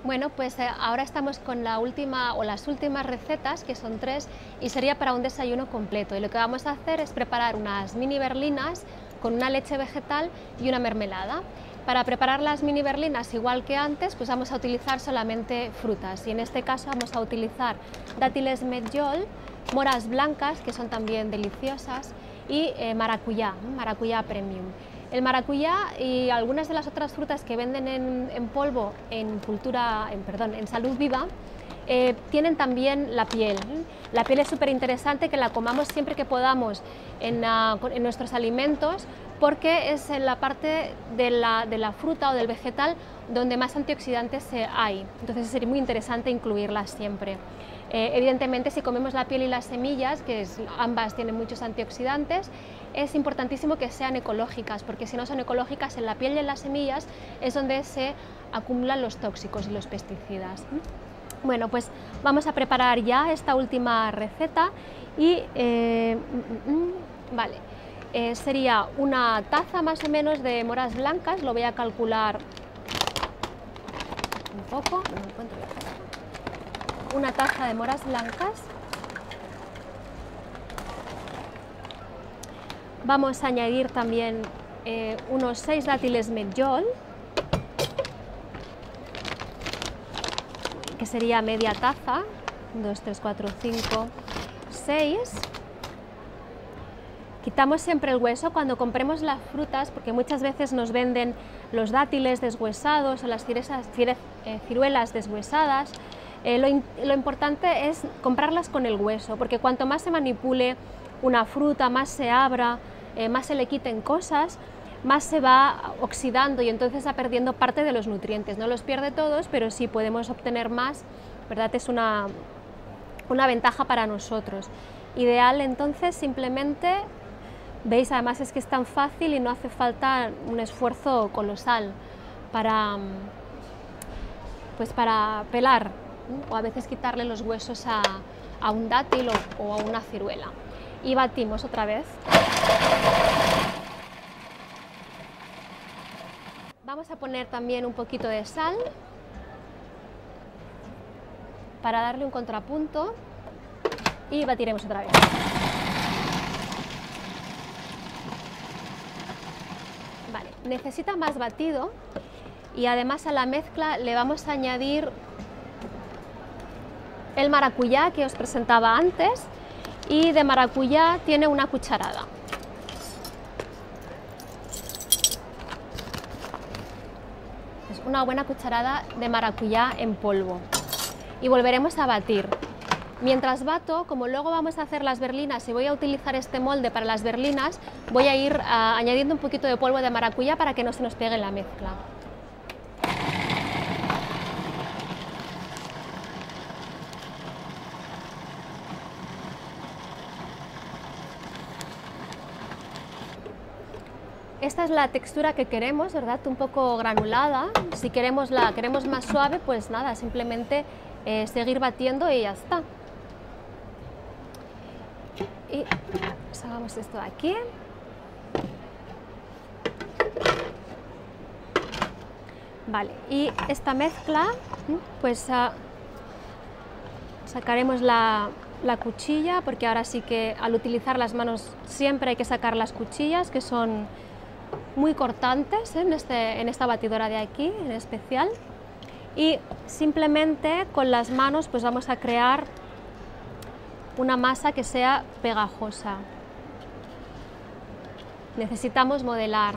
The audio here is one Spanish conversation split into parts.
Bueno, pues ahora estamos con la última o las últimas recetas, que son 3, y sería para un desayuno completo. Y lo que vamos a hacer es preparar unas mini berlinas con una leche vegetal y una mermelada. Para preparar las mini berlinas, igual que antes, pues vamos a utilizar solamente frutas. Y en este caso vamos a utilizar dátiles medjool, moras blancas, que son también deliciosas, y maracuyá premium. El maracuyá y algunas de las otras frutas que venden en polvo en Salud Viva tienen también la piel. La piel es súper interesante que la comamos siempre que podamos en nuestros alimentos, porque es en la parte de la fruta o del vegetal donde más antioxidantes hay. Entonces sería muy interesante incluirlas siempre. Evidentemente, si comemos la piel y las semillas, ambas tienen muchos antioxidantes, es importantísimo que sean ecológicas, porque si no son ecológicas, en la piel y en las semillas es donde se acumulan los tóxicos y los pesticidas. Bueno, pues vamos a preparar ya esta última receta y sería una taza más o menos de moras blancas. Lo voy a calcular un poco, no me encuentro bien. Una taza de moras blancas. Vamos a añadir también unos 6 dátiles medjool, que sería media taza, 2, 3, 4, 5, 6. Quitamos siempre el hueso cuando compremos las frutas, porque muchas veces nos venden los dátiles deshuesados o las ciruelas deshuesadas. Lo importante es comprarlas con el hueso, porque cuanto más se manipule una fruta, más se abra, más se le quiten cosas, más se va oxidando y entonces va perdiendo parte de los nutrientes. No los pierde todos, pero sí podemos obtener más, ¿verdad? Es una ventaja para nosotros. Ideal entonces simplemente, veis, además es que es tan fácil y no hace falta un esfuerzo colosal para pelar, o a veces quitarle los huesos a un dátil o a una ciruela. Y batimos otra vez. Vamos a poner también un poquito de sal para darle un contrapunto y batiremos otra vez. Vale, necesita más batido y además a la mezcla le vamos a añadir el maracuyá que os presentaba antes, y de maracuyá tiene una cucharada. Es una buena cucharada de maracuyá en polvo y volveremos a batir. Mientras bato, como luego vamos a hacer las berlinas y voy a utilizar este molde para las berlinas, voy a ir añadiendo un poquito de polvo de maracuyá para que no se nos pegue en la mezcla. Esta es la textura que queremos, ¿verdad? Un poco granulada. Si queremos más suave, pues nada, simplemente seguir batiendo y ya está. Y sacamos esto de aquí. Vale, y esta mezcla, pues sacaremos la cuchilla, porque ahora sí que al utilizar las manos siempre hay que sacar las cuchillas, que son muy cortantes en esta batidora de aquí en especial, y simplemente con las manos pues vamos a crear una masa que sea pegajosa. Necesitamos modelar.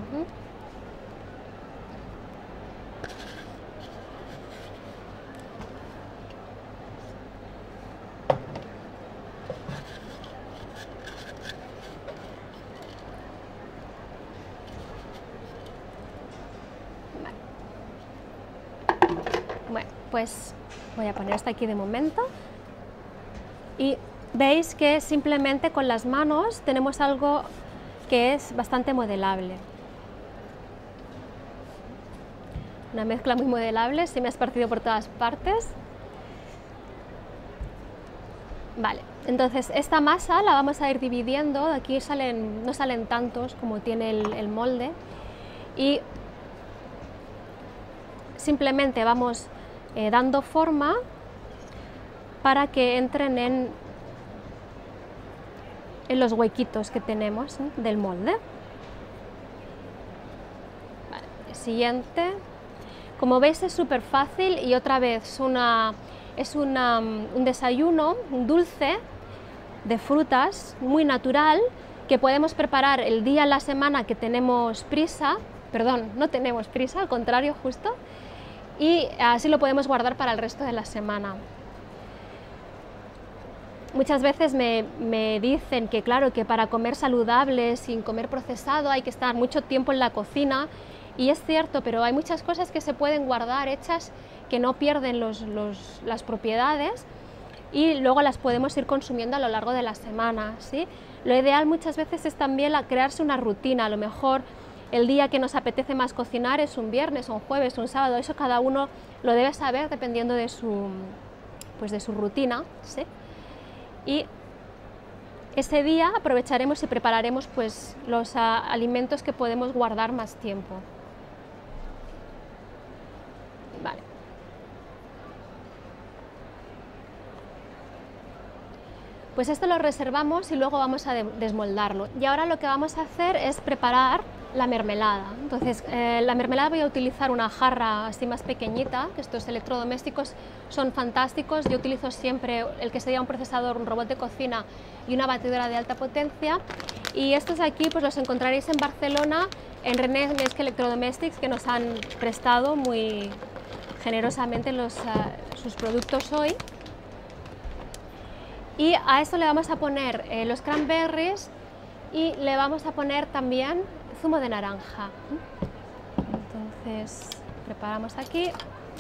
Bueno, pues voy a poner esto aquí de momento y veis que simplemente con las manos tenemos algo que es bastante modelable. Una mezcla muy modelable, se me ha esparcido por todas partes. Vale, entonces esta masa la vamos a ir dividiendo, aquí no salen tantos como tiene el molde, y simplemente vamos dando forma para que entren en los huequitos que tenemos del molde. Vale, siguiente. Como veis es súper fácil y otra vez es un desayuno, un dulce de frutas muy natural que podemos preparar el día en la semana que tenemos prisa, perdón, no tenemos prisa, al contrario justo, y así lo podemos guardar para el resto de la semana. Muchas veces me dicen que claro, que para comer saludable, sin comer procesado, hay que estar mucho tiempo en la cocina, y es cierto, pero hay muchas cosas que se pueden guardar hechas que no pierden las propiedades y luego las podemos ir consumiendo a lo largo de la semana, ¿sí? Lo ideal muchas veces es también crearse una rutina. A lo mejor el día que nos apetece más cocinar es un viernes, un jueves, un sábado, eso cada uno lo debe saber dependiendo de su rutina, ¿sí? Y ese día aprovecharemos y prepararemos pues, los alimentos que podemos guardar más tiempo. Vale. Pues esto lo reservamos y luego vamos a desmoldarlo. Y ahora lo que vamos a hacer es preparar la mermelada. Entonces, la mermelada voy a utilizar una jarra así más pequeñita, que estos electrodomésticos son fantásticos. Yo utilizo siempre el que sería un procesador, un robot de cocina y una batidora de alta potencia. Y estos aquí pues los encontraréis en Barcelona, en René Mesque Electrodomestics, que nos han prestado muy generosamente sus productos hoy. Y a esto le vamos a poner los cranberries y le vamos a poner también zumo de naranja. Entonces preparamos aquí.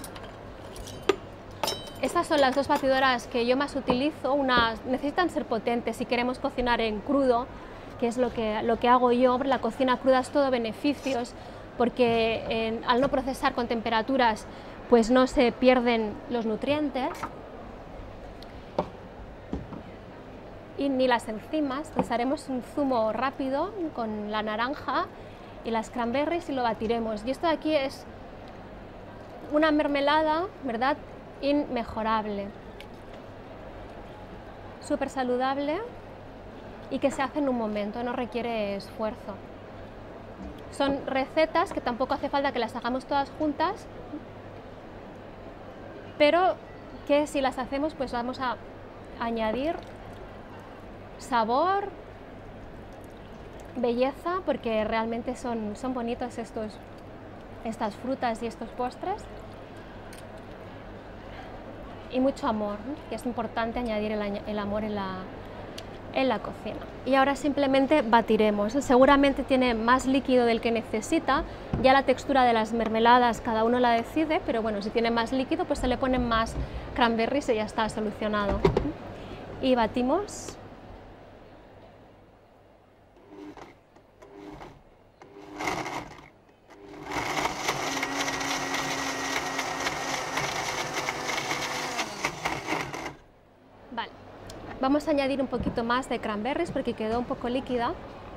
Estas son las dos batidoras que yo más utilizo. Necesitan ser potentes si queremos cocinar en crudo, que es lo que hago yo. La cocina cruda es todo beneficios, porque al no procesar con temperaturas pues no se pierden los nutrientes y ni las enzimas. Pues haremos un zumo rápido con la naranja y las cranberries y lo batiremos. Y esto de aquí es una mermelada, ¿verdad?, inmejorable, súper saludable y que se hace en un momento, no requiere esfuerzo. Son recetas que tampoco hace falta que las hagamos todas juntas, pero que si las hacemos pues vamos a añadir sabor, belleza, porque realmente son bonitos estas frutas y estos postres, y mucho amor, que es importante añadir el amor en la cocina. Y ahora simplemente batiremos. Seguramente tiene más líquido del que necesita. Ya la textura de las mermeladas cada uno la decide, pero bueno, si tiene más líquido pues se le ponen más cranberries y ya está solucionado. Y batimos. Vale. Vamos a añadir un poquito más de cranberries porque quedó un poco líquida.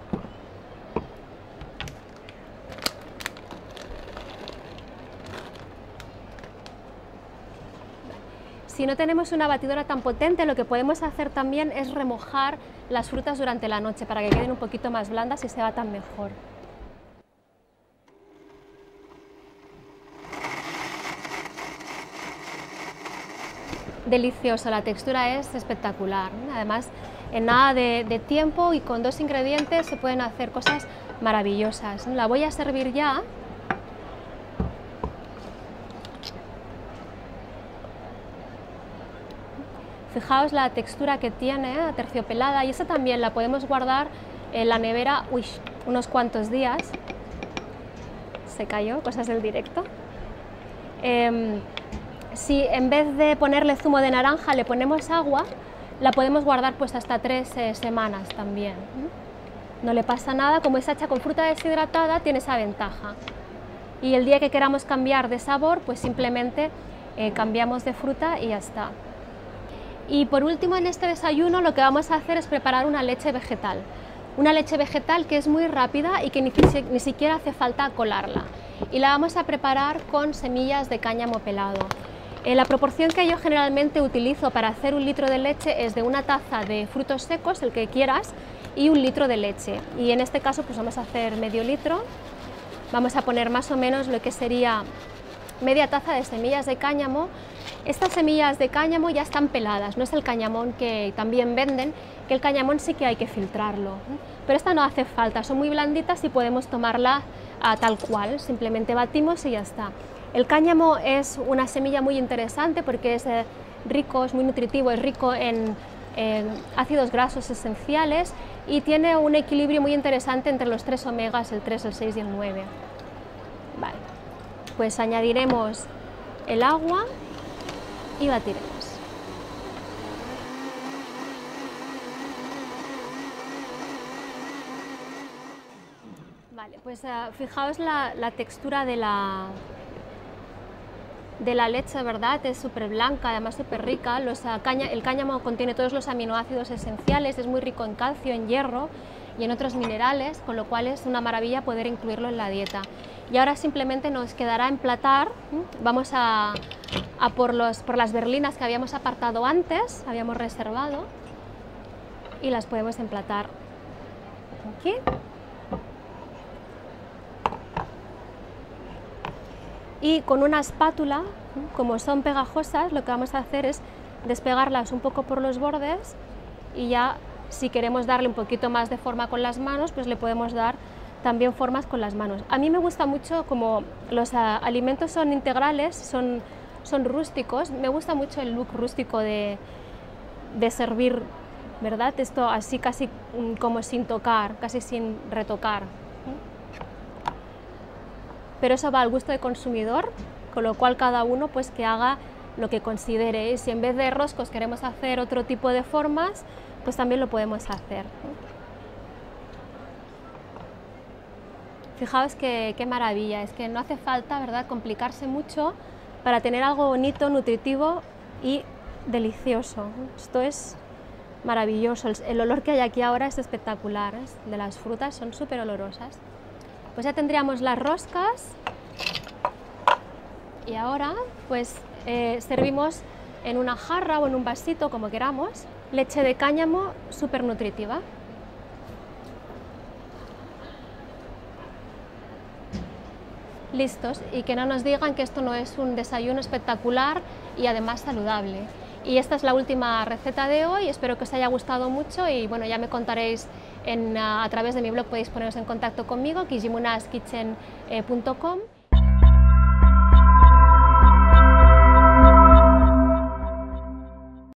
Si no tenemos una batidora tan potente, lo que podemos hacer también es remojar las frutas durante la noche para que queden un poquito más blandas y se batan mejor. Delicioso, la textura es espectacular. Además, en nada de tiempo y con dos ingredientes se pueden hacer cosas maravillosas. La voy a servir ya. Fijaos la textura que tiene, aterciopelada, y esta también la podemos guardar en la nevera unos cuantos días. Se cayó, cosas del directo. Si en vez de ponerle zumo de naranja le ponemos agua, la podemos guardar pues hasta 3 semanas también. No le pasa nada, como es hecha con fruta deshidratada tiene esa ventaja. Y el día que queramos cambiar de sabor, pues simplemente cambiamos de fruta y ya está. Y por último, en este desayuno lo que vamos a hacer es preparar una leche vegetal. Una leche vegetal que es muy rápida y que ni siquiera hace falta colarla. Y la vamos a preparar con semillas de cáñamo pelado. La proporción que yo generalmente utilizo para hacer 1 litro de leche es de 1 taza de frutos secos, el que quieras, y 1 litro de leche. Y en este caso pues vamos a hacer medio litro. Vamos a poner más o menos lo que sería media taza de semillas de cáñamo. Estas semillas de cáñamo ya están peladas, no es el cañamón que también venden, que el cañamón sí que hay que filtrarlo. Pero esta no hace falta, son muy blanditas y podemos tomarla tal cual, simplemente batimos y ya está. El cáñamo es una semilla muy interesante porque es rico, es muy nutritivo, es rico en ácidos grasos esenciales y tiene un equilibrio muy interesante entre los 3 omegas, el 3, el 6 y el 9. Vale. Pues añadiremos el agua y batiremos. Vale, pues fijaos la textura de la leche, ¿verdad? Es súper blanca, además súper rica. El cáñamo contiene todos los aminoácidos esenciales, es muy rico en calcio, en hierro y en otros minerales, con lo cual es una maravilla poder incluirlo en la dieta. Y ahora simplemente nos quedará emplatar. Vamos a por las berlinas que habíamos apartado antes, habíamos reservado, y las podemos emplatar aquí. Y con una espátula, como son pegajosas, lo que vamos a hacer es despegarlas un poco por los bordes y ya si queremos darle un poquito más de forma con las manos, pues le podemos dar también formas con las manos. A mí me gusta mucho, como los alimentos son integrales, son rústicos, me gusta mucho el look rústico de servir, ¿verdad? Esto así casi como sin tocar, casi sin retocar. Pero eso va al gusto del consumidor, con lo cual cada uno pues que haga lo que considere. Si en vez de roscos queremos hacer otro tipo de formas, pues también lo podemos hacer. Fijaos qué maravilla, es que no hace falta, ¿verdad?, complicarse mucho para tener algo bonito, nutritivo y delicioso. Esto es maravilloso, el olor que hay aquí ahora es espectacular, de las frutas son súper olorosas. Pues ya tendríamos las roscas y ahora pues servimos en una jarra o en un vasito, como queramos, leche de cáñamo súper nutritiva. Listos, y que no nos digan que esto no es un desayuno espectacular y además saludable. Y esta es la última receta de hoy, espero que os haya gustado mucho y bueno, ya me contaréis a través de mi blog, podéis poneros en contacto conmigo, kijimunaskitchen.com.